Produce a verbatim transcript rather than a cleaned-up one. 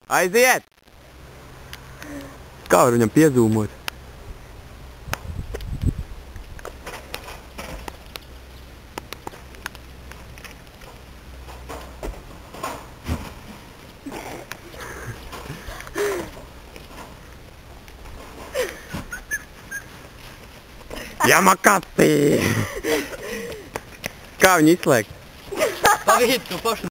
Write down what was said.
Aiziet! Kā var viņam piezūmot? Yamakasi! Kā viņu izslēgt? Pavīt, tu pašu.